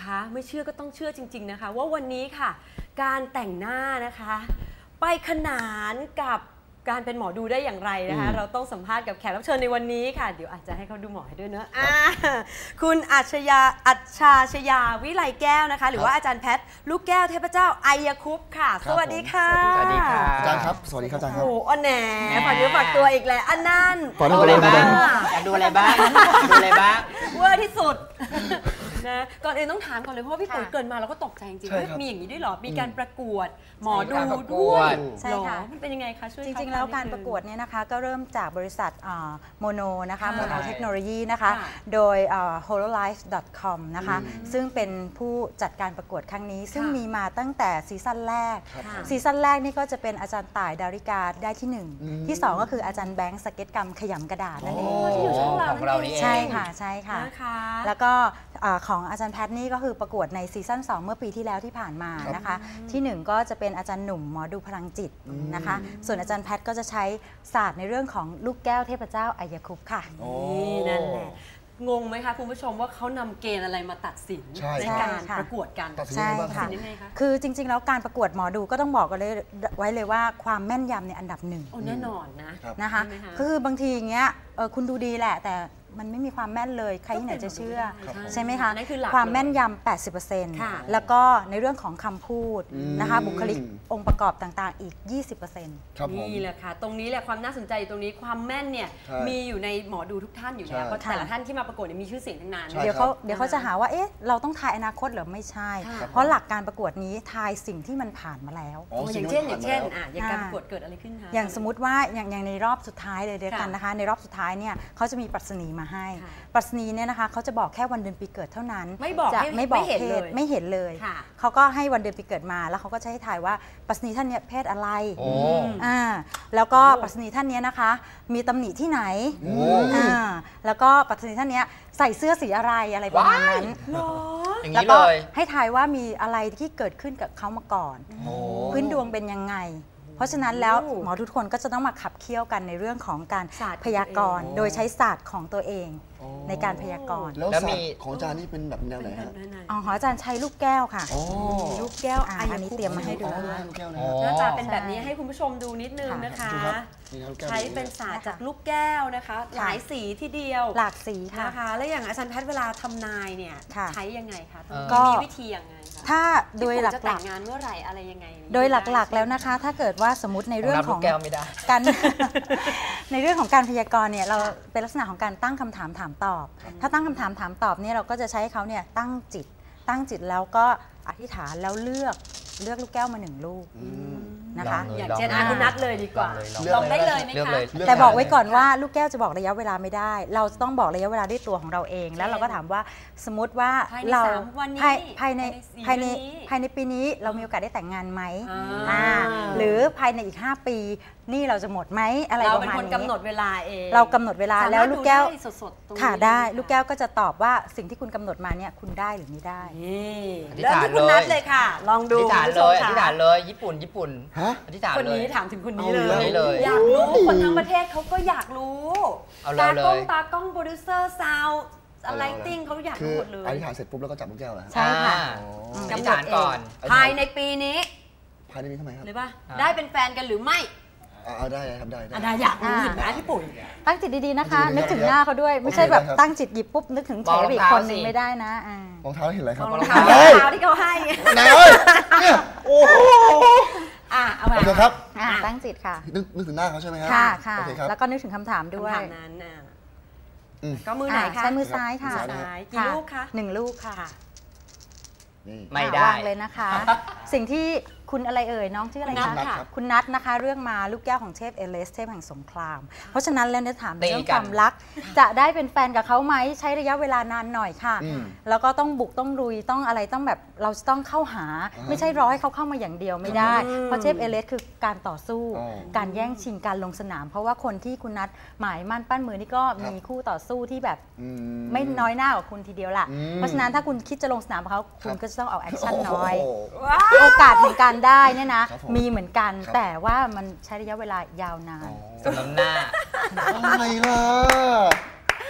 คะไม่เชื่อก็ต้องเชื่อจริงๆนะคะว่าวันนี้ค่ะการแต่งหน้านะคะไปขนานกับการเป็นหมอดูได้อย่างไรนะคะเราต้องสัมภาษณ์กับแขกรับเชิญในวันนี้ค่ะเดี๋ยวอาจจะให้เขาดูหมอให้ด้วยเนอะคุณอัชชยาวิไลแก้วนะคะหรือว่าอาจารย์แพทย์ลูกแก้วเทพเจ้าไอยคุปต์ค่ะสวัสดีค่ะสวัสดีค่ะอาจารย์ครับสวัสดีครับอาจารย์ครับโอ้อันแหนฝากเนื้อฝากตัวอีกแล้วอันนั่นดูอะไรบ้างอยากดูอะไรบ้างดูอะไรบ้างเวอร์ที่สุดนะก่อนอื่นต้องถามก่อนเลยเพราะว่าพี่ปุ๋ยเกินมาเราก็ตกใจจริงๆมีอย่างนี้ด้วยหรอมีการประกวดหมอดูด้วยใช่ค่ะมันเป็นยังไงคะช่วยจริงๆแล้วการประกวดเนี่ยนะคะก็เริ่มจากบริษัทโมโนนะคะโมโนเทคโนโลยีนะคะโดย hololife.com นะคะซึ่งเป็นผู้จัดการประกวดครั้งนี้ซึ่งมีมาตั้งแต่ซีซั่นแรกนี่ก็จะเป็นอาจารย์ต่ายดาริกาได้ที่1ที่2ก็คืออาจารย์แบงค์สเก็ตกรรมขยำกระดาษนั่นเองที่อยู่ช่องเรานี่ใช่ค่ะใช่ค่ะแล้วก็ของอาจารย์แพทย์นี่ก็คือประกวดในซีซั่น2เมื่อปีที่แล้วที่ผ่านมานะคะที่1ก็จะเป็นอาจารย์หนุ่มหมอดูพลังจิตนะคะส่วนอาจารย์แพทย์ก็จะใช้ศาสตร์ในเรื่องของลูกแก้วเทพเจ้าไอยคุปต์ค่ะนี่นั่นแหละงงไหมคะคุณผู้ชมว่าเขานำเกณฑ์อะไรมาตัดสินในการประกวดกันใช่ค่ะคือจริงๆแล้วการประกวดหมอดูก็ต้องบอกกันเลยไว้เลยว่าความแม่นยำในอันดับ1 แน่นอนนะคะคือบางทีอย่างเงี้ยคุณดูดีแหละแต่มันไม่มีความแม่นเลยใครที่ไหนจะเชื่อใช่ไหมคะความแม่นยำ 80% แล้วก็ในเรื่องของคำพูดนะคะบุคลิกองค์ประกอบต่างๆอีก 20% นี่แหละค่ะตรงนี้แหละความน่าสนใจตรงนี้ความแม่นเนี่ยมีอยู่ในหมอดูทุกท่านอยู่แล้วเพราะแต่ละท่านที่มาประกวดมีชื่อเสียงทั้งนั้นเดี๋ยวเขาจะหาว่าเอ๊ะเราต้องทายอนาคตหรือไม่ใช่เพราะหลักการประกวดนี้ทายสิ่งที่มันผ่านมาแล้วอย่างเช่นอย่างการประกวดเกิดอะไรขึ้นคะอย่างสมมติว่าอย่างในรอบสุดท้ายเลยเดียวกันนะคะในรอบสุดท้ายเนี่ยเขาจะมีปรัชนีมาให้ปรัชนีเนี่ยนะคะเขาจะบอกแค่วันเดือนปีเกิดเท่านั้นไม่บอกเพศไม่เห็นเลยเขาก็ให้วันเดือนปีเกิดมาแล้วเขาก็จะให้ทายว่าปรัชนีท่านเนี่ยเพศอะไรแล้วก็ปรัชนีท่านนี้นะคะมีตำหนิที่ไหนแล้วก็ปรัชนีท่านนี้ใส่เสื้อสีอะไรประมาณนั้นแล้วก็ให้ทายว่ามีอะไรที่เกิดขึ้นกับเขามาก่อนพื้นดวงเป็นยังไงเพราะฉะนั้นแล้วหมอทุกคนก็จะต้องมาขับเคี่ยวกันในเรื่องของการพยากรณ์โดยใช้ศาสตร์ของตัวเองในการพยากรณ์แล้วศาสตร์ของอาจารย์นี่เป็นแบบแนวไหนฮะอาจารย์ใช้ลูกแก้วค่ะลูกแก้วอันนี้เตรียมมาให้ดูหน้าตาเป็นแบบนี้ให้คุณผู้ชมดูนิดนึงนะคะใช้เป็นศาสตร์จากลูกแก้วนะคะหลายสีทีเดียวหลากสีค่ะนะคะแล้วอย่างอาจารย์แพทย์เวลาทำนายเนี่ยใช้ยังไงคะมีวิธียังไงถ้าโดยหลักๆจะแต่งงานเมื่อไหร่อะไรยังไงโดยหลักๆแล้วนะคะถ้าเกิดว่าสมมติในเรื่องของการในเรื่องของการพยากรณ์เนี่ยเราเป็นลักษณะของการตั้งคำถามถามตอบถ้าตั้งคำถามถามตอบเนี่ยเราก็จะใช้เขาเนี่ยตั้งจิตแล้วก็อธิษฐานแล้วเลือกลูกแก้วมา1ลูกนะคะอย่างเช่นคุณนัดเลยดีกว่าลองได้เลยไหมคะแต่บอกไว้ก่อนว่าลูกแก้วจะบอกระยะเวลาไม่ได้เราต้องบอกระยะเวลาด้วยตัวของเราเองแล้วเราก็ถามว่าสมมติว่าเราภายในปีนี้เรามีโอกาสได้แต่งงานไหมหรือภายในอีก5 ปีนี่เราจะหมดไหมอะไรประมาณนี้เราเป็นคนกำหนดเวลาเองเรากำหนดเวลาแล้วลูกแก้วค่ะได้ลูกแก้วก็จะตอบว่าสิ่งที่คุณกำหนดมาเนี่ยคุณได้หรือไม่ได้เริ่มที่คุณนัดเลยค่ะลองดูอธิษฐานเลยญี่ปุ่นอธิษฐานคนนี้ถามถึงคนนี้เลยอยากรู้คนทั้งประเทศเขาก็อยากรู้ตากล้องโปรดิวเซอร์ซาวอะไรติ้งเขาอยากรู้หมดเลยอธิษฐานเสร็จปุ๊บแล้วก็จับลูกแก้วเหรอใช่ค่ะอธิษฐานก่อนภายในปีนี้ภายในนี้ทำไมครับเลยป่ะได้เป็นแฟนกันหรือไม่ได้ครับได้อยากรู้เห็นไหมพี่ปุ๋ยตั้งจิตดีๆนะคะนึกถึงหน้าเขาด้วยไม่ใช่แบบตั้งจิตหยิบปุ๊บนึกถึงเฉยอีกคนนึงไม่ได้นะรองเท้าเห็นอะไรครับรองเท้าที่เขาให้ไหนเนี่ยโอ้โหเอาไปครับตั้งจิตค่ะนึกถึงหน้าเขาใช่ไหมครับค่ะแล้วก็นึกถึงคำถามด้วยนั้นก็มือไหนคะใช้มือซ้ายค่ะกี่ลูกคะ 1 ลูกค่ะไม่ได้วางเลยนะคะสิ่งที่คุณอะไรเอ่ยน้องชื่ออะไรคะคุณนัทนะคะเรื่องมาลูกแก้วของเทพเอเลสเทพแห่งสงครามเพราะฉะนั้นแล้วเนี่ยถามเรื่องความรักจะได้เป็นแฟนกับเขาไหมใช้ระยะเวลานานหน่อยค่ะแล้วก็ต้องบุกต้องลุยต้องอะไรต้องแบบเราจะต้องเข้าหาไม่ใช่รอให้เขาเข้ามาอย่างเดียวไม่ได้เพราะเทพเอเลสคือการต่อสู้การแย่งชิงการลงสนามเพราะว่าคนที่คุณนัทหมายมั่นปั้นมือนี่ก็มีคู่ต่อสู้ที่แบบไม่น้อยหน้ากว่าคุณทีเดียวล่ะเพราะฉะนั้นถ้าคุณคิดจะลงสนามกับเขาคุณก็จะต้องเอาแอคชั่นน้อยโอกาสในการได้เนี่ยนะมีเหมือนกันแต่ว่ามันใช้ระยะเวลายาวนานสำหรับหน้าอะไรล่ะ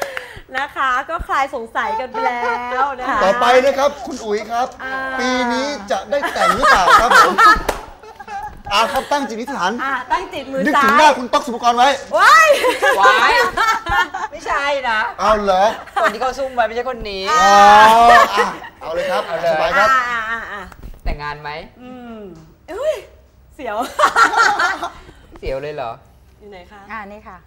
นะคะก็คลายสงสัยกันไปแล้วนะคะต่อไปนะครับคุณอุ๋ยครับ ปีนี้จะได้แต่งหรือเปล่าครับผมครับตั้งจิตอธิษฐานตั้งจิตมือนึกซ้าถึงหน้าย คุณต๊อกสุภกรไว้ว้ายวายไม่ใช่นะเอาเหรอคนที่เขาซุ่มไว้ไม่ใช่คนนี้เอาเลยครับเอาเลยสบายครับแต่งงานไหมอุ้ยเสียวเสียวเลยเหรออยู่ไหนคะนี่ค่ะ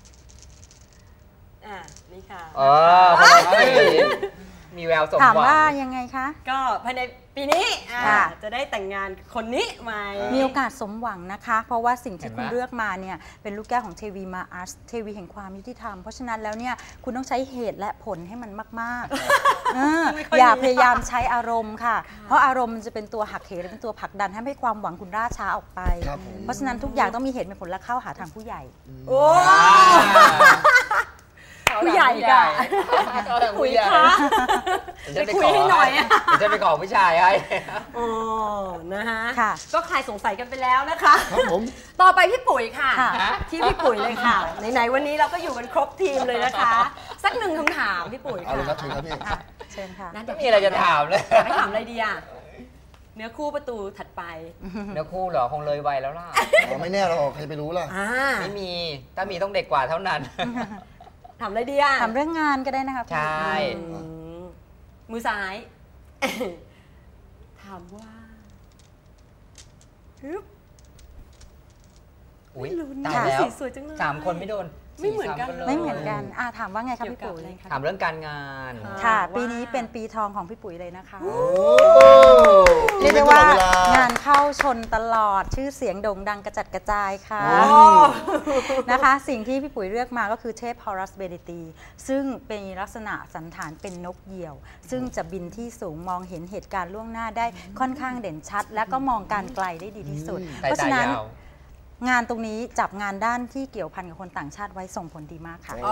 นี่ค่ะคนไหนมีแววสมหวังถามว่ายังไงคะก็ภายในปีนี้ค่ะจะได้แต่งงานคนนี้ไหมมีโอกาสสมหวังนะคะ เพราะว่าสิ่งที่เห็นไหมคุณเลือกมาเนี่ยเป็นลูกแก้วของเทวีมาอาร์สเทวีแห่งความยุติธรรม เพราะฉะนั้นแล้วเนี่ยคุณต้องใช้เหตุและผลให้มันมากๆอย่าพยายามใช้อารมณ์ค่ะ เพราะอารมณ์มันจะเป็นตัวหักเหและเป็นตัวผลักดันให้ความหวังคุณล่าช้าออกไปครับผมเพราะฉะนั้นทุกอย่างต้องมีเหตุมีผลและเข้าหาทางผู้ใหญ่โอ้ผู้ใหญ่กันคุยคะไปคุยให้หน่อยอะจะไปขอผู้ชายให้นะคะค่ะก็คลายสงสัยกันไปแล้วนะคะครับผมต่อไปพี่ปุ๋ยค่ะค่ะที่พี่ปุ๋ยเลยค่ะไหนๆวันนี้เราก็อยู่กันครบทีมเลยนะคะ สักหนึ่งคำถามพี่ปุ๋ยเอาเลยครับเชิญค่ะครับพี่เชิญค่ะนั่นไม่มีอะไรจะถามเลยให้ถามอะไรดีอ่ะเนื้อคู่ประตูถัดไปเนื้อคู่เหรอคงเลยวัยแล้วล่ะไม่แน่หรอกใครไปรู้ล่ะไม่มี ถ้ามีต้องเด็กกว่าเท่านั้นถามอะไรดีอ่ะถามเรื่องงานก็ได้นะคะพี่ใช่มือซ้าย ถามว่าฮึบอุ้ยไม่รู้นะตายแล้วสีสวยจังเลย 3 คนไม่โดนไม่เหมือนกันสี่สาคลยไม่เหมือนกันถามว่าไงคะเกี่ยวพี่กับปุ๋ยอะไรคะถามเรื่องการงานค่ะว่าปีนี้เป็นปีทองของพี่ปุ๋ยเลยนะคะโอ้เรียกได้ว่าตลอดเวลางานเข้าชนตลอดชื่อเสียงโด่งดังกระจัดกระจายค่ะโอ้นะคะ สิ่งที่พี่ปุ๋ยเลือกมาก็คือเทพฮอรัสเบดิตีซึ่งเป็นลักษณะสันฐานเป็นนกเหยี่ยว ซึ่งจะบินที่สูงมองเห็นเหตุการณ์ล่วงหน้าได้ค่อนข้างเด่นชัด และก็มองการไกลได้ดีที่สุดสายเพราะตาฉะนั้นยาวงานตรงนี้จับงานด้านที่เกี่ยวพันกับคนต่างชาติไว้ส่งผลดีมากค่ะโอ้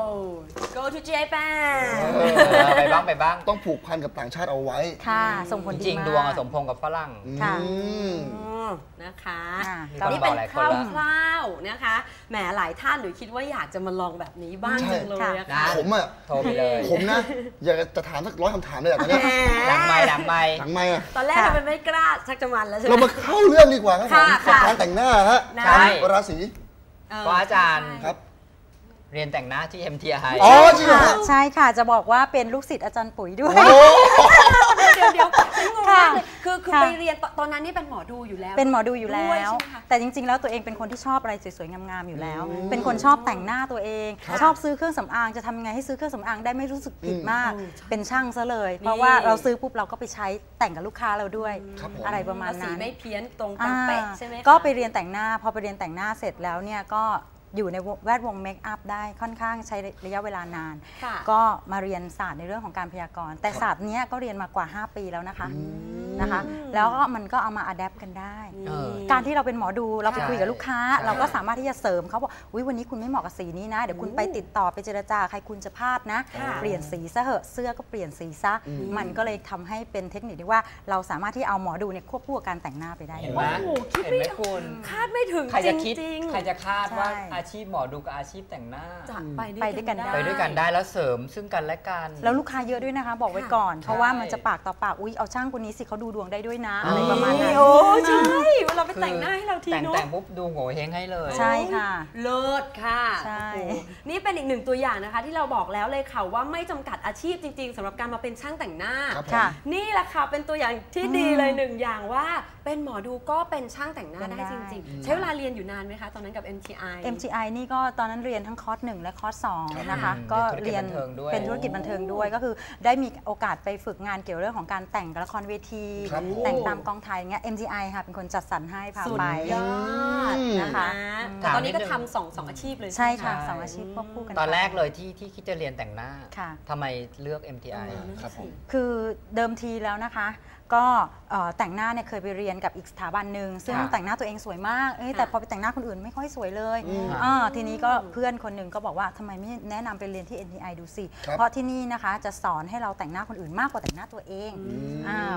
go to Japan ไปบ้างไปบ้างต้องผูกพันกับต่างชาติเอาไว้ค่ะ ส่งผลจดีริงมากๆดวงอะสมพงษ์กับฝรั่งค่ะนะคะมีคนนี่บเป็อกนหลายคคนแล้วร่าวๆนะคะแหมหลายท่านหรือคิดว่าอยากจะมาลองแบบนี้บ้างใช่จังเลยอะค่ะนะผมอ่ะโทรไปเลยผมนะ อยากจะถามสัก100คำถามเลยอะตอนเนี้ยหลังไม่หลังไม่หลังไม่อะตอนแรกเราไม่กล้าชักจะมันแล้วใช่ไหมเรามาเข้าเรื่องดีกว่าครับผมค่ะกับการแต่งหน้าฮะนะใช่ราศีเพราะอาจารย์ครับเรียนแต่งหน้าที่ MTI อ๋อจริงเหรอค่ะฮะใช่ค่ะจะบอกว่าเป็นลูกศิษย์อาจารย์ปุ๋ยด้วยโอ้เดี๋ยวฉันงงมากเลยคือค่ะไปเรียนตอนนั้นนี่เป็นหมอดูอยู่แล้วเป็นหมอดูอยู่แล้ด้วยวใช่ไหมคะแต่จริง ๆ แล้วตัวเองเป็นคนที่ชอบอะไรสวยๆ งามๆ อยู่แล้ว เป็นคนชอบแต่งหน้าตัวเอง ชอบซื้อเครื่องสำอางจะทำยังไงให้ซื้อเครื่องสำอางได้ไม่รู้สึกผิดมาก เป็นช่างซะเลย เพราะว่าเราซื้อปุ๊บเราก็ไปใช้แต่งกับลูกค้าเราด้วยครับผมอะไรประมาณแล้วสีนั้นไม่เพี้ยนตรงตามเป๊ะใช่ไหมคะก็ไปเรียนแต่งหน้าพอไปเรียนแต่งหน้าเสร็จแล้วเนี่ยก็อยู่ในแวดวงเมคอัพได้ค่อนข้างใช้ระยะเวลานานค่ะก็มาเรียนศาสตร์ในเรื่องของการพยากรณ์แต่ศาสตร์เนี้ยก็เรียนมากว่า 5 ปีแล้วนะคะแล้วก็มันก็เอามาอัดแอปกันได้เออการที่เราเป็นหมอดูเราไปใช่คุยกับลูกค้าใช่เราก็สามารถที่จะเสริมเขาบอกอุ๊ยวันนี้คุณไม่เหมาะกับสีนี้นะ เดี๋ยวคุณไปติดต่อไปเจรจาใครคุณจะพลาดนะค่ะเปลี่ยนสีซะเหอะเสื้อก็เปลี่ยนสีซะมันก็เลยทำให้เป็นเทคนิคที่ว่าเราสามารถที่เอาหมอดูเนี่ยควบคู่กับการแต่งหน้าไปได้เห็นไหมโอ้โหคิดเห็นไม่ไหมคุณคาดไม่ถึงใครจะคิดจริงๆใครจะคาดว่าใช่อาชีพหมอดูกับอาชีพแต่งหน้าจะไปไปด้วยกันได้ไปด้วยกันได้แล้วเสริมซึ่งกันและกันแล้วลูกค้าเยอะด้วยนะคะ บอกไว้ก่อน เพราะว่ามันจะปากต่อปากอุ๊ยเอาช่างคนนี้สิเขาดูดวงได้ด้วยนะ อะไรประมาณนั้นโอ้ใช่เวลาไปแต่งหน้าให้เราทีแต่งเนาะแต่งปุ๊บดูโง่เฮงให้เลยใช่ค่ะเลิศค่ะใช่โอ้โหนี่เป็นอีกหนึ่งตัวอย่างนะคะ ที่เราบอกแล้วเลยค่ะว่าไม่จำกัดอาชีพจริง ๆสำหรับการมาเป็นช่างแต่งหน้าครับผมค่ะนี่แหละค่ะเป็นตัวอย่างที่ดีเลยหนึ่งอย่างว่าเป็นหมอดูก็เป็นช่างแต่งหน้าเป็นได้ได้จริง ๆ ใช้เวลาเรียนอยู่นานไหมคะตอนนั้นกับ MTI MTI นี่ก็ตอนนั้นเรียนทั้งคอร์ส 1 และคอร์ส 2 นะคะอืมก็เรียนเป็นธุรกิจบันเทิงด้วยเป็นธุรกิจบันเทิงด้วยก็คือได้มีโอกาสไปฝึกงานเกี่ยวเรื่องของการแต่งละครเวทีครับผมแต่งตามกองถ่ายอย่างเงี้ย MTI ค่ะเป็นคนจัดสรรให้พาสุดไปยอดนะคะแต่ตอนนี้ก็ทำสองอาชีพเลยใช่ไหมค่ะใช่สองอาชีพควบคู่กันตอนแรกไปเลยที่คิดจะเรียนแต่งหน้าค่ะทำไมเลือก MTI ครับผมคือเดิมทีแล้วนะคะ ก็แต่งหน้าเนี่ยเคยไปเรียนกับอีกสถาบันหนึ่งซึ่งค่ะแต่งหน้าตัวเองสวยมากแต่พอไปแต่งหน้าคนอื่นไม่ค่อยสวยเลยค่ะทีนี้ก็เพื่อนคนหนึ่งก็บอกว่าทำไมไม่แนะนำไปเรียนที่ NTI ดูสิครับเพราะที่นี่นะคะจะสอนให้เราแต่งหน้าคนอื่นมากกว่าแต่งหน้าตัวเองเพราะเป็นช่างจ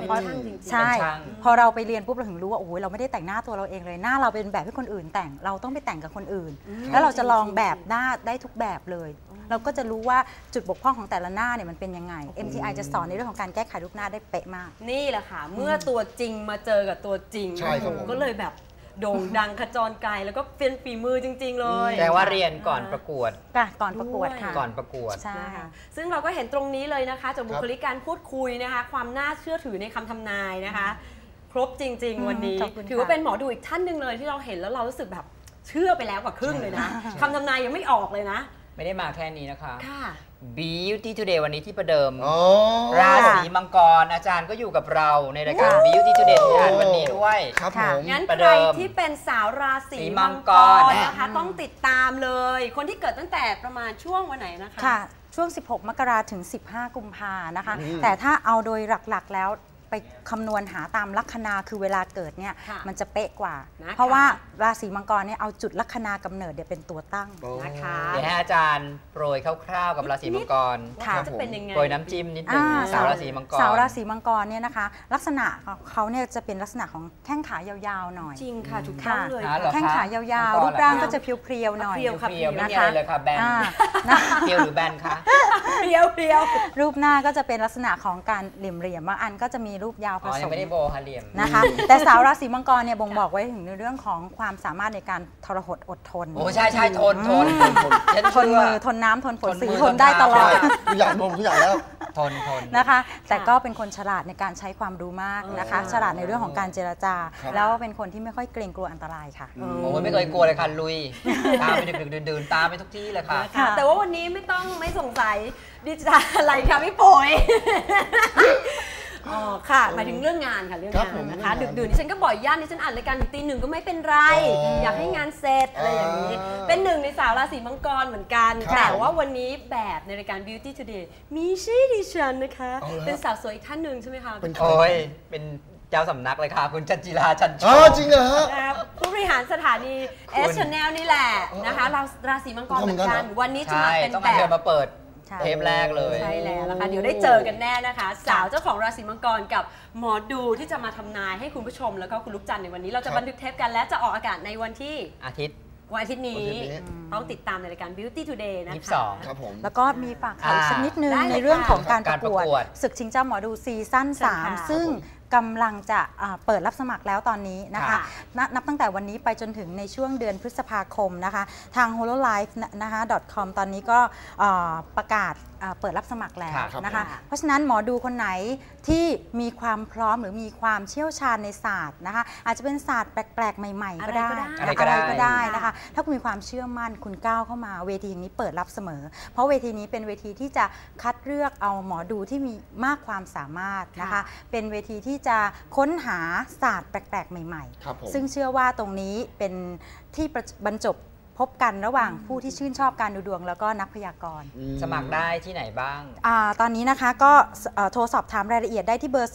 จริงๆใช่เป็นช่างพอเราไปเรียนปุ๊บเราถึงรู้ว่าโอ้ยเราไม่ได้แต่งหน้าตัวเราเองเลยหน้าเราเป็นแบบที่คนอื่นแต่งเราต้องไปแต่งกับคนอื่น แล้วเราจะลองแบบหน้าได้ทุกแบบเลย เราก็จะรู้ว่าจุดบกพร่องของแต่ละหน้าเนี่ยมันเป็นยังไง MTI จะสอนในเรื่องของการแก้ไขรูปหน้าได้เป๊ะมากนี่แหละค่ะ เมื่อตัวจริงมาเจอกับตัวจริงใช่ครับผมก็เลยแบบโด่งดังขจรไกลแล้วก็เป็นฝีมือจริง ๆ เลยแต่ว่าเรียนก่อนประกวดก่อนประกวดค่ะก่อนประกวดใช่นะคะซึ่งเราก็เห็นตรงนี้เลยนะคะจากบุคลิกการพูดคุยนะคะ ความน่าเชื่อถือในคำทำนายนะคะ ครบจริง ๆ วันนี้ขอบคุณค่ะถือว่าเป็นหมอดูอีกท่านหนึ่งเลยที่เราเห็นแล้วเรารู้สึกแบบเชื่อไปแล้วกว่าครึ่งเลยนะคำทำนายยังไม่ออกเลยนะไม่ได้มาแค่นี้นะคะค่ะ Beauty Today วันนี้ที่ประเดิมอ๋อราศีมังกรอาจารย์ก็อยู่กับเราในรายการ Beauty Today ที่อ่านวันนี้ด้วยครับผค่ะมงั้นประใคเดิรมที่เป็นสาวราศีสีมัมังงกกรรนะคะต้องติดตามเลย คนที่เกิดตั้งแต่ประมาณช่วงวันไหนนะคะค่ะ ช่วง 16 มกราถึง 15 กุมภานะคะ แต่ถ้าเอาโดยหลักๆแล้วไปคำนวณหาตามลัคนาคือเวลาเกิดเนี่ยค่ะมันจะเป๊ะกว่านะคะเพราะว่าราศีมังกรเนี่ยเอาจุดลัคนากำเนิดเนี่ยเป็นตัวตั้งนะคะเดี๋ยวให้อาจารย์โปรยคร่าวๆกับราศีมังกรว่าเขาจะเป็นยังไงโปรยน้ำจิ้มนิดนึงสาวราศีมังกรสาวราศีมังกรเนี่ยนะคะ ลักษณะของเขาเนี่ยจะเป็นลักษณะของแข้งขายาวๆหน่อยจริงค่ะถูกต้องเลยค่ะค่ะแข้งขายาวมังกรๆ รูปร่างเหรอคะก็จะเพรียวๆหน่อยเพรียวเพียวๆไม่มีนะคะอะไรเลยค่ะแบนอ่านะเพียวหรือแบนคะเพียวเพียวรูปหน้าก็จะเป็นลักษณะของการเหลี่ยมๆบางอันก็จะมีรูปยาวผอ๋อสยังมไม่ได้โบฮาเหลี่ยมนะคะ แต่สาวราศีมังกรเนี่ยบ่งบอกไว้ถึงในเรื่องของความสามารถในการทรหดอดทนโอ้ใช่ใช่ทนฉันทนเชื่อมือทนน้ำทนฝนทนสีมือทนได้ทนตน้ำลอดทุกอย่างรวมทุกอย่างแล้วทนนะคะ แต่ก็เป็นคนฉลาดในการใช้ความรู้มากนะคะ ฉลาดในเรื่องของการเจรจาครับแล้วเป็นคนที่ไม่ค่อยเกรงกลัวอันตรายค่ะโอ้ยไม่เคยกลัวเลยค่ะลุย ตามไปดึกๆดื่นๆตามไปทุกที่เลยค่ะค่ะแต่ว่าวันนี้ไม่สงสัยดิจิทัลอะไรค่ะพี่ปุ๋ย อ๋อค่ะหมายถึงเรื่องงานค่ะเรื่องครับงานผมนะคะเรื่องงานดึกๆดิฉันก็บ่อยย่านดิฉันอ่านรายการถึงตี 1ก็ไม่เป็นไร อยากให้งานเสร็จอะไรอย่างนี้ เป็นหนึ่งในสาวราศีมังกรเหมือนกันครับแต่ว่าวันนี้แบบในรายการ Beauty Today มีชื่อดิฉันนะคะเอาละเป็นสาวสวยอีกท่านหนึ่งใช่ไหมคะเป็นใครโอ้ยเป็นเจ้าสำนักเลยค่ะ คุณจันจิราจันโชอ๋อคจริงเหรอฮะนะครับผู้บริหารสถานี S Channel นี่แหละนะคะเราราศีมังกรเหมือนกัน วันนี้จะใช่มาเป็นต้องแบมาเชิญบมาเปิดใช่เทปแรกเลยใช่แล้วนะคะเดี๋ยวได้เจอกันแน่นะคะ สาวเจ้าของราศีมังกรกับหมอดูที่จะมาทำนายให้คุณผู้ชมแล้วก็คุณลูกจันทร์ในวันนี้เราจะบันทึกเทปกันและจะออกอากาศในวันที่อาทิตย์วันอาทิตย์นี้วันอาทิตย์นี้ต้องติดตามในรายการ Beauty Today นะคะ 22 ครับผมแล้วก็มีฝากข่าวอีกสักนิดนึงได้เลยในเรื่องของการค่ะประกวดการประกวดศึกชิงเจ้าหมอดูซีซั่นใช่ค่ะ 3 ซึ่งกำลังจะเปิดรับสมัครแล้วตอนนี้นะคะค่ะนับตั้งแต่วันนี้ไปจนถึงในช่วงเดือนพฤษภาคมนะคะ ทาง hololive นะคะ .com ตอนนี้ก็ประกาศเปิดรับสมัครแล้วครับนะคะค่ะเพราะฉะนั้นหมอดูคนไหนที่มีความพร้อมหรือมีความเชี่ยวชาญในศาสตร์นะคะ อาจจะเป็นศาสตร์แปลกๆ ใหม่ๆ ก็ได้อะไรก็ได้อะไรก็ได้นะคะ ถ้าคุณมีความเชื่อมั่นคุณก้าวเข้ามาเวทีนี้เปิดรับเสมอ เพราะเวทีนี้เป็นเวทีที่จะคัดเลือกเอาหมอดูที่มีมากความสามารถนะคะค่ะเป็นเวทีที่จะค้นหาศาสตร์แปลกๆ ใหม่ครับผมๆ ซึ่งเชื่อว่าตรงนี้เป็นที่บรรจบพบกันระหว่างผู้ที่ชื่นชอบการดูดวงแล้วก็นักพยากรณ์สมัครได้ที่ไหนบ้างตอนนี้นะคะก็โทรสอบถามรายละเอียดได้ที่เบอร์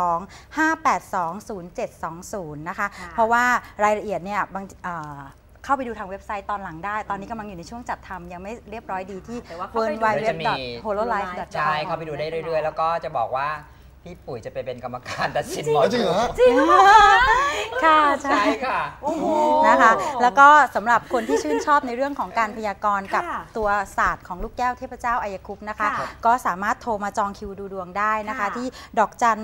02-582-0720 นะคะค่ะเพราะว่ารายละเอียดเนี่ยเข้าไปดูทางเว็บไซต์ตอนหลังได้ ตอนนี้กำลังอยู่ในช่วงจัดทำยังไม่เรียบร้อยดีที่แต่ว่า w เข้า w ไป w ดูจะมี h o l o l i f e ใช่เข้าไปดูได้เรื่อยๆ แล้วก็จะบอกว่าพี่ปุ๋ยจะไปเป็นกรรมการตัดสินหมอจริงเหรอฮะจริงเหรอคะค่ะใช่ใช่ค่ะโอ้โหนะคะแล้วก็สำหรับคนที่ชื่นชอบในเรื่องของการพยากรณ์กับค่ะตัวศาสตร์ของลูกแก้วเทพเจ้าอัยคุปต์นะคะค่ะก็สามารถโทรมาจองคิวดูดวงได้นะคะค่ะที่ดอกจัน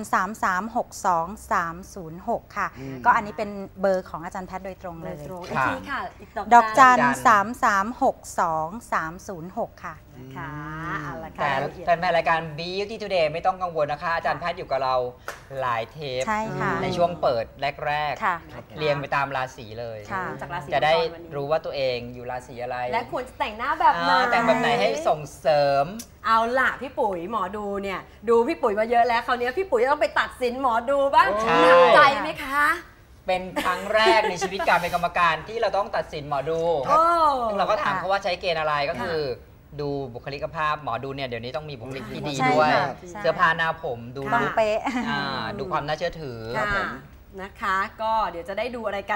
3362306 ค่ะ ก็อันนี้เป็นเบอร์ของอาจารย์แพทย์โดยตรงเลยโดยตรงค่ะอีกทีค่ะอีกดอกจันจัน 3362306 ค่ะค่ะเอาละค่ะแต่รายละเอียดแฟนๆรายการ Beauty Today ไม่ต้องกังวลนะคะ อาจารย์แพทย์อยู่กับเราหลายเทปใช่ค่ะในช่วงเปิดแรกค่ะๆ เรียงไปตามราศีเลยค่ะจากราศีจะได้มังกวันนี้รู้ว่าตัวเองอยู่ราศีอะไรและควรจะแต่งหน้าแบบไหนแต่งแบบไหนให้ส่งเสริมเอาล่ะพี่ปุ๋ยหมอดูเนี่ยดูพี่ปุ๋ยมาเยอะแล้วคราวนี้พี่ปุ๋ยจะต้องไปตัดสินหมอดูบ้างใช่หนักใจไหมคะเป็นครั้งแรกในชีวิตการเป็นกรรมการที่เราต้องตัดสินหมอดูโอ้ซึ่งเราก็ถามเขาว่าใช้เกณฑ์อะไรก็คือดูบุคลิกภาพหมอดูเนี่ยเดี๋ยวนี้ต้องมีบุคลิกที่ดีใช่ด้วยค่ะใช่เสื้อผ้าหน้าผมดูต้องลุคเป๊ะดูความน่าเชื่อถือค่ะนะคะ ก็เดี๋ยวจะได้ดูอะไรกัน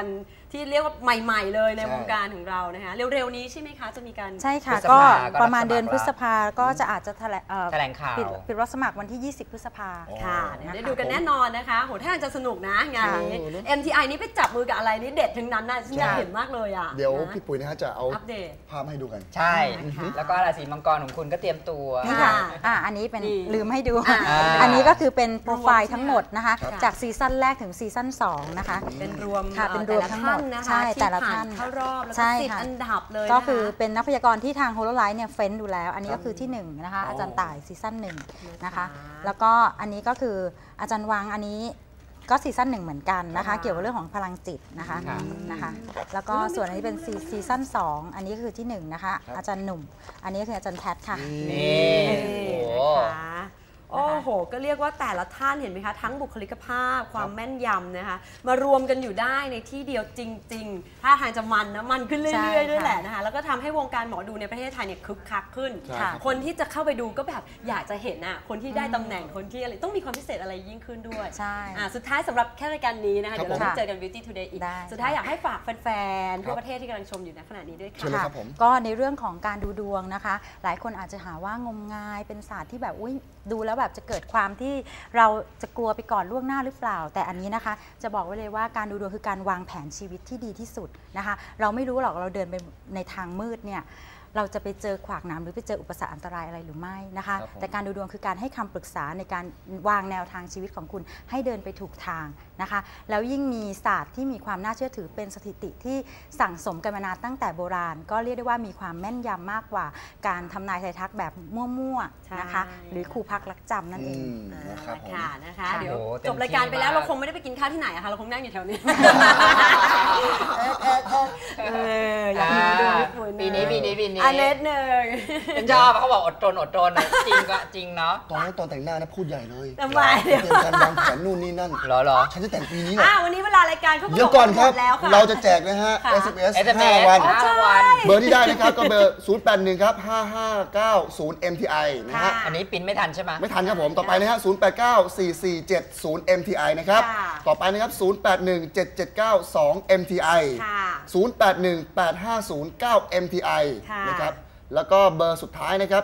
ที่เรียกว่าใหม่ๆเลยในวงการของเรานะคะเร็วๆนี้ใช่ไหมคะจะมีการใช่ค่ะพฤษก็ภาก็ประมาณรับสมัครเดือนพฤษภาก็จะอาจจะแถลงข่าวปิดรับสมัครวันที่ 20 พฤษภาค่ะเดี๋ยวได้ดูกันแน่นอนนะคะโหถ้าจะสนุกนะงานนี้ MTI นี่ไปจับมือกับอะไรนี่เด็ดทั้งนั้นน่ะฉันอยากเห็นมากเลยอ่ะเดี๋ยวนะพี่ปุ๋ยนะฮะจะเอาอัปเดตภาพมาให้ดูกันใช่ค่ะแล้วก็ราศีมังกรของคุณก็เตรียมตัวนี่ค่ะค่ะอันนี้เป็นนี่ลืมให้ดูอ่าอันนี้ก็คือเป็นโปรไฟล์ทั้งหมดนะคะครับจากซีซั่นแรกถึงซีซั่น2นะคะเป็นรวมค่ะเป็นรวมทั้งหมดแต่ละท่านนะคะใช่ที่แต่ละผ่ท่านเข้ารอบแล้วใช่ก็10 ค่ะอันดับเลยก็นะะคือเป็นนักพยากรณ์ที่ทางโฮโลไลท์เนี่ยเฟ้นดูแล้ว อันนี้ก็คือที่1นะคะอ๋อออาจารย์ต่ายซีซั่น1นะนะคะคะ แล้วก็อันนี้ก็คืออาจารย์วังอันนี้ก็ซีซั่น1เหมือนกันนะคะค่ะเกี่ยวกับเรื่องของพลังจิตนะคะค่ะนะคะ แล้วก็ส่วนอันนี้เป็นซีซั่น2อันนี้ก็คือที่1นะคะครับอาจารย์หนุ่ม อันนี้ก็คืออาจารย์แพทค่ะนี่นี่โอ้นะคะโอ้โห ก็เรียกว่าแต่ละท่านเห็นไหมคะ ทั้งบุคลิกภาพความแม่นยำนะคะ มารวมกันอยู่ได้ในที่เดียวจริงๆ ถ้าทางจะมันนะมันขึ้นใช่เรื่อยๆด้วยค่ะแหละนะคะ แล้วก็ทำให้วงการหมอดูในประเทศไทยเนี่ยคึกคักขึ้นใช่ครับคนที่จะเข้าไปดูก็แบบอยากจะเห็นอ่ะคนที่ได้ตำแหน่งคนที่อะไรต้องมีความพิเศษอะไรยิ่งขึ้นด้วยใช่สุดท้ายสำหรับแค่รายการนี้นะคะครับเดี๋ยวเราผมได้เจอกัน Beauty Today อีกได้สุดท้ายอยากให้ฝากแฟนๆทั่วครับประเทศที่กำลังชมอยู่ในขณะนี้ด้วยเชิญค่ะเลยครับผมก็ในเรื่องของการดูดวงนะคะ หลายคนอาจจะหาว่างมงายเป็นศาสตร์ที่แบบอุ้ยดูแล้วแบบจะเกิดความที่เราจะกลัวไปก่อนล่วงหน้าหรือเปล่า แต่อันนี้นะคะจะบอกไว้เลยว่าการดูดวงคือการวางแผนชีวิตที่ดีที่สุดนะคะ เราไม่รู้หรอกเราเดินไปในทางมืดเนี่ยเราจะไปเจอขวากหนามหรือไปเจออุปสรรคอันตรายอะไรหรือไม่นะคะครับผมแต่การดูดวงคือการให้คำปรึกษาในการวางแนวทางชีวิตของคุณให้เดินไปถูกทางนะคะ แล้วยิ่งมีศาสตร์ที่มีความน่าเชื่อถือเป็นสถิติที่สั่งสมกันมานานตั้งแต่โบราณ ก็เรียกได้ว่ามีความแม่นยำมากกว่าการทำนายไทายทักแบบมั่วใช่ๆนะคะ หรือครูพักรักจำนั่นเองนะครับผมค่ะนะคะค่ะเดี๋ยวโอ้โหเต็มจบรายการไปแล้วที่มากเราคงไม่ได้ไปกินข้าวที่ไหนอะค่ะเราคงนั่งอยู่แถวนี้อยากดูญี่ปุ่นปีนี้อันเน็ตหนึ่งฉันชอบเขาบอกอดทนนะจริงก็จริงเนาะตอนนั้นตอนแต่งหน้านะพูดใหญ่เลยทำไมเตรียมการวางแผนนู่นนี่นั่นเหรอฉันจะแต่งปีนี้แหละวันนี้เวลารายการเขาเดี๋ยวก่อนครับหมดแล้วค่ะเราจะแจกนะฮะค่ะ SMS SMS 5 วัน 5 วันเบอร์ที่ได้นะครับก็เบอร์ 081 ครับ 5590 MTI นะฮะอันนี้ปินไม่ทันใช่ไหมไม่ทันครับผม ต่อไปนะฮะ 0894470 MTI นะครับค่ะต่อไปนะครับ 081779 MTI ค่ะ 081850 MTI ค่ะนะครับ แล้วก็เบอร์สุดท้ายนะครับ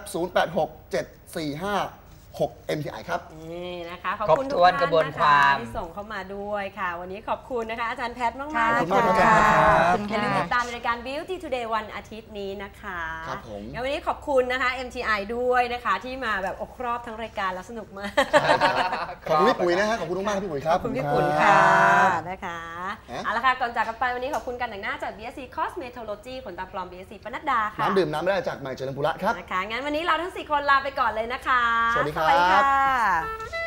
086745 MTI ครับนี่นะคะขอบคุณครบทุถ้กวนท่านกระบวนนะควาคะมที่ส่งเข้ามาด้วยค่ะ วันนี้ขอบคุณนะคะอาจารย์แพทย์มากค่ะๆขอบคุณมากครับอย่าลืมติดตามในรายการ Beauty Today วันอาทิตย์นี้นะคะครับผมงั้นวันนี้ขอบคุณนะคะ MTI ด้วยนะคะที่มาแบบอกครอบทั้งรายการแล้วสนุกมากขอบคุณพี่ปุ๋ยนะฮะ ขอบคุณมากๆครับพี่ปุ๋ยครับขอบคุณพี่ปุ่นค่ะ นะคะฮะเอาละค่ะ ก่อนจากกันไปวันนี้ขอบคุณการแต่งหน้าจาก BSC Cosmetology ขนตาปลอม BSC ปนัดดาค่ะน้ำดื่มน้ำไม่ได้จากใหม่เจริญปุระครับนะคะ งั้นวันนี้เราทั้ง 4 คนลาไปก่อนเลยนะคะสวัสดีครับค่ะ